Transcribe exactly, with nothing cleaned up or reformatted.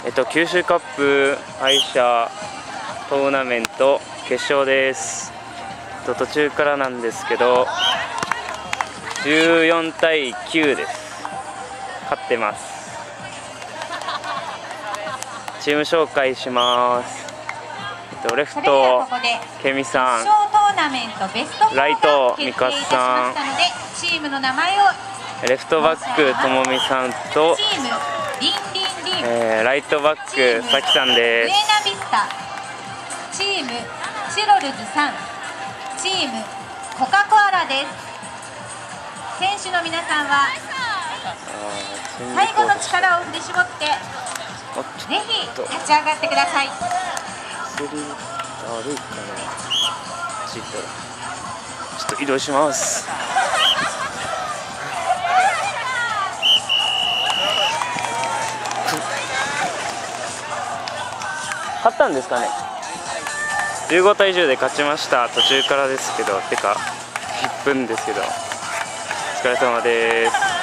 えっと九州カップ敗者トーナメント決勝です。えっと途中からなんですけどじゅうよんたいきゅうです。勝ってます。チーム紹介します。えっとレフトケミさん、ライトミカさん、 チームの名前をレフトバックともみさんと、えー、ライトバックさきさんです。 チームチロルズさん、チームコカ・コアラです。選手の皆さんは最後の力を振り絞ってぜひ立ち上がってください。 悪いかな。ちょっと移動します。勝ったんですかね。じゅうごたいじゅうで勝ちました。途中からですけど、てかいっぷんですけど、お疲れ様です。